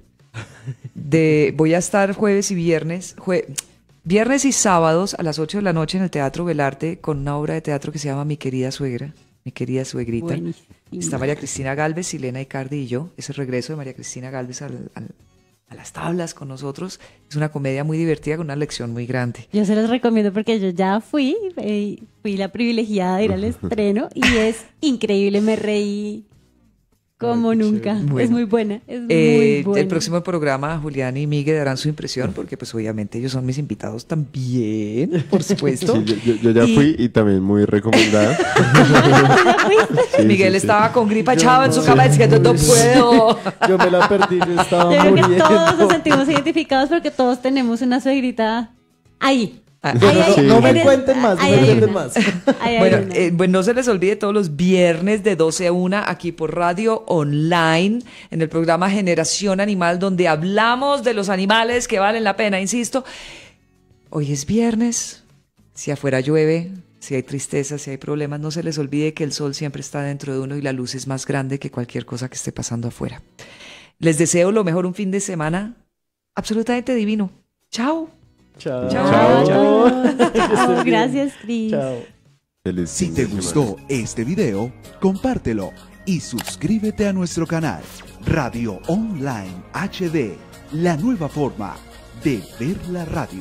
Voy a estar jueves y viernes y sábados a las 8 de la noche en el Teatro Belarte con una obra de teatro que se llama Mi querida suegra, mi querida suegrita. Buenísimo. Está María Cristina Gálvez, Silena Icardi y yo. Es el regreso de María Cristina Gálvez a las tablas con nosotros. Es una comedia muy divertida con una lección muy grande. Yo se los recomiendo porque yo ya fui la privilegiada de ir al estreno y es increíble, me reí como nunca. Bueno. Es muy buena, es muy buena. El próximo programa, Julián y Miguel darán su impresión porque pues obviamente ellos son mis invitados también, por supuesto. Sí, yo ya fui y también muy recomendada. Sí, Miguel sí, estaba sí. con gripa echado en su cama diciendo no puedo. Yo me la perdí, yo estaba Yo creo que muriendo. todos nos sentimos identificados porque todos tenemos una suegrita ahí. No me cuenten más, no me cuenten más. Bueno, no se les olvide todos los viernes de 12 a 1 aquí por Radio Online en el programa Generación Animal donde hablamos de los animales que valen la pena, insisto. Hoy es viernes, si afuera llueve, si hay tristeza, si hay problemas, no se les olvide que el sol siempre está dentro de uno y la luz es más grande que cualquier cosa que esté pasando afuera. Les deseo lo mejor, un fin de semana absolutamente divino. Chao. Chao. Chao. Gracias, Cris. Chao. Si te gustó este video, compártelo y suscríbete a nuestro canal Radio Online HD, la nueva forma de ver la radio.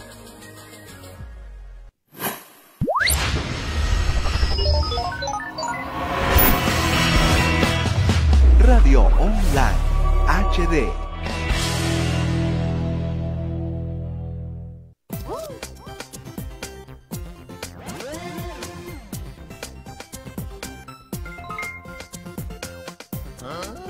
Radio Online HD. ¿Ah?